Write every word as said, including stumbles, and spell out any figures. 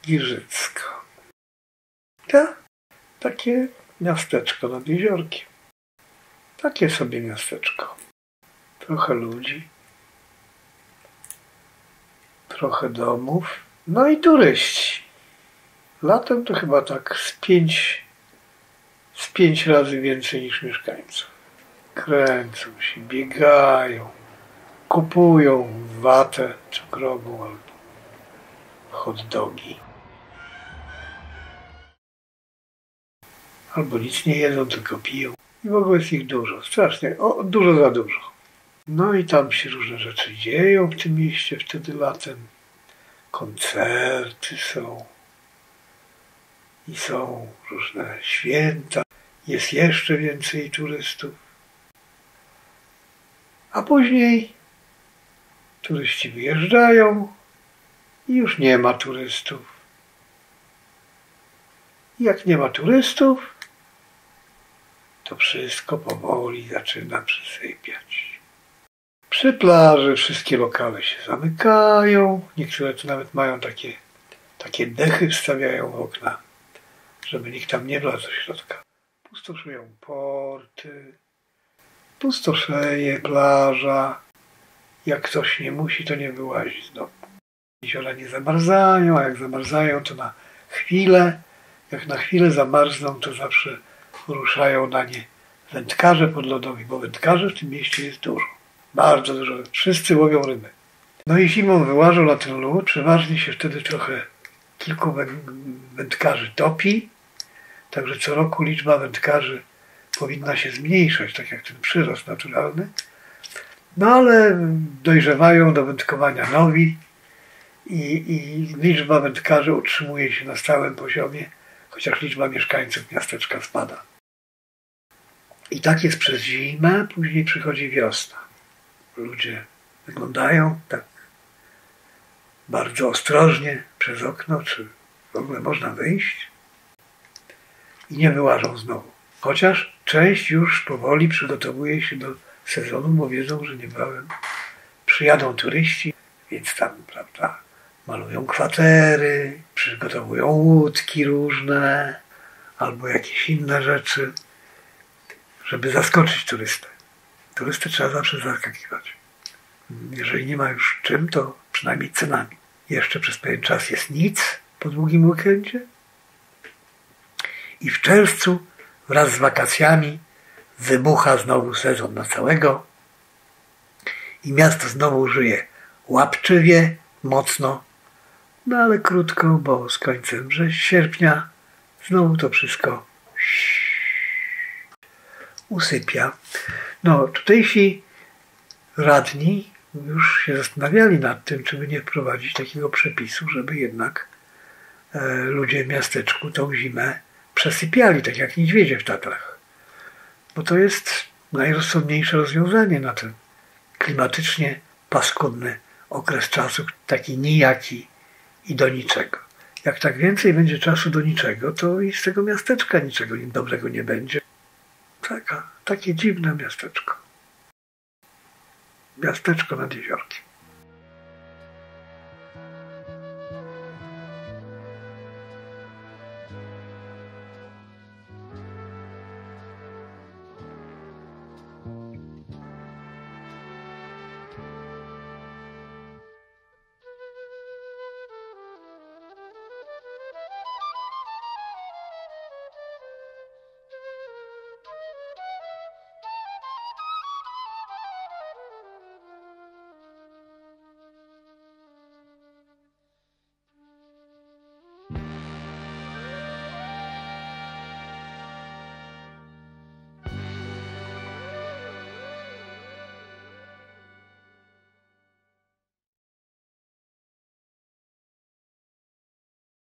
Giżycko. Ta, takie miasteczko nad jeziorkiem. Takie sobie miasteczko. Trochę ludzi. Trochę domów. No i turyści. Latem to chyba tak z pięć, z pięć razy więcej niż mieszkańców. Kręcą się, biegają, kupują watę cukrową albo hot dogi. Albo nic nie jedzą, tylko piją. I w ogóle jest ich dużo, strasznie, o, dużo za dużo. No i tam się różne rzeczy dzieją w tym mieście wtedy latem. Koncerty są. I są różne święta. Jest jeszcze więcej turystów. A później turyści wyjeżdżają i już nie ma turystów. I jak nie ma turystów, to wszystko powoli zaczyna przysypiać. Przy plaży wszystkie lokale się zamykają. Niektóre to nawet mają takie, takie dechy, wstawiają w okna, żeby nikt tam nie wlazł do środka. Pustoszują porty, pustoszeje plaża. Jak ktoś nie musi, to nie wyłazi z domu. Jeziora nie zamarzają, a jak zamarzają, to na chwilę. Jak na chwilę zamarzną, to zawsze ruszają na nie wędkarze podlodowi, bo wędkarzy w tym mieście jest dużo. Bardzo dużo. Wszyscy łowią ryby. No i zimą wyłażą na ten lód. Przeważnie się wtedy trochę kilku wędkarzy topi. Także co roku liczba wędkarzy powinna się zmniejszać, tak jak ten przyrost naturalny. No ale dojrzewają do wędkowania nowi i, i liczba wędkarzy utrzymuje się na stałym poziomie, chociaż liczba mieszkańców miasteczka spada. I tak jest przez zimę, później przychodzi wiosna. Ludzie wyglądają tak bardzo ostrożnie przez okno, czy w ogóle można wyjść i nie wyłażą znowu. Chociaż część już powoli przygotowuje się do sezonu, bo wiedzą, że niebawem przyjadą turyści, więc tam, prawda, malują kwatery, przygotowują łódki różne albo jakieś inne rzeczy, żeby zaskoczyć turystę. Turystę trzeba zawsze zaskakiwać. Jeżeli nie ma już czym, to przynajmniej cenami. Jeszcze przez pewien czas jest nic po długim weekendzie i w czerwcu wraz z wakacjami wybucha znowu sezon na całego i miasto znowu żyje łapczywie, mocno, no ale krótko, bo z końcem sierpnia znowu to wszystko usypia. No, tutejsi radni już się zastanawiali nad tym, czy by nie wprowadzić takiego przepisu, żeby jednak e, ludzie w miasteczku tą zimę przesypiali, tak jak niedźwiedzie w Tatrach. Bo to jest najrozsądniejsze rozwiązanie na ten klimatycznie paskudny okres czasu, taki nijaki i do niczego. Jak tak więcej będzie czasu do niczego, to i z tego miasteczka niczego dobrego nie będzie. Taka, takie dziwne miasteczko. Miasteczko nad jeziorkiem.